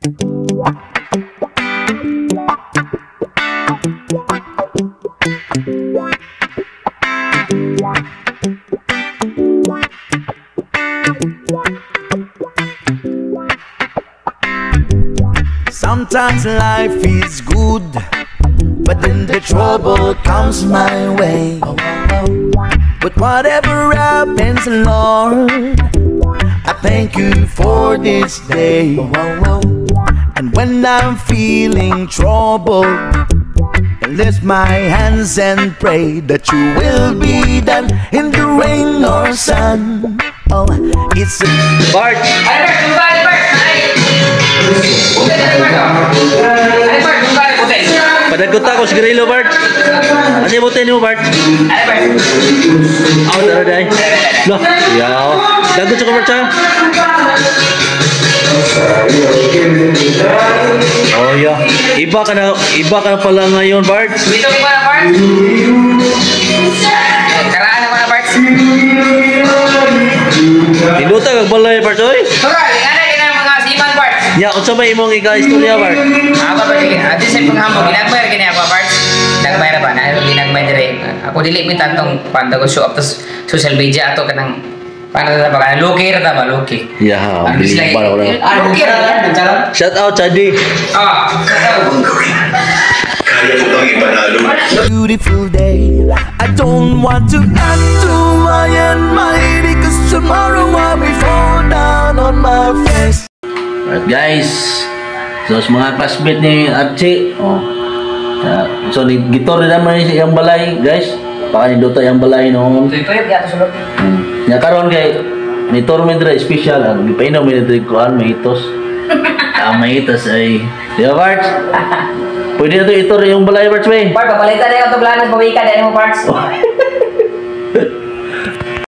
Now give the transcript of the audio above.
Sometimes life is good, but then the trouble comes my way. But whatever happens, Lord, I thank you for this day. And when I'm feeling troubled, I lift my hands and pray that you will be done in the rain or sun. Oh, it's a Bart! Padagot ako sa Grillo, Bart. Ano yung butin mo, Bart? Ako, tara day. Loh, yaw. Dagot sa Bart, ha? Oh, yeah. Iba ka na pala ngayon, Bart. Dito ko pala, Bart. Karaan naman na, Bart. Tinuta kag balay, Bart, oy. Tural, ingana ka ng mga siman, Bart. Ya, unsa may imong ika-istorya, Bart? Ako ba, ati sa paghambog, ginagbayar ka niya ako, Bart. Nagbayar ba na? Ginagbayar dire. Ako dili mo tantong pandago show up to social media ato ka ng paano na ba? Luki rata ba? Luki. Ya, bili para ko na. Luki rata. Shout out, Chadi. beautiful day. I don't want to add to my because tomorrow I'll be fall down on my face. Alright guys, so sa mga classmate ni Archie, so gitor din naman yung balay guys, baka ni Dota yung balay noon. Tuyot ya to sulod. Nya karon kay ni Tormendra special, gipainom mi diri kuan mahitos. Mahitos ay, di ba Bart? Pwede na to itor yung balay Bart, Bart, papalitan na yung ito planas, pawikan na mo parts.